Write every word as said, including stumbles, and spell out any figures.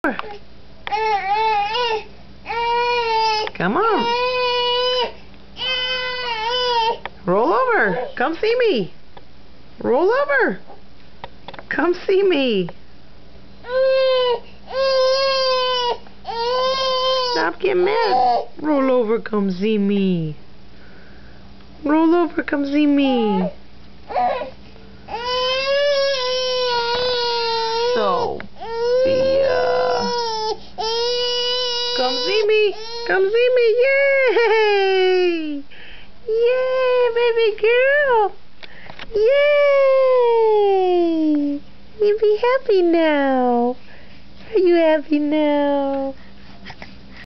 over. Come on. Roll over. Come see me. Roll over. Come see me. Stop getting mad. Roll over. Come see me. Roll over. Come see me. So, yeah. Come see me. Come see me. Yay! Yay, baby girl. Yay! You be happy now. Are you happy now?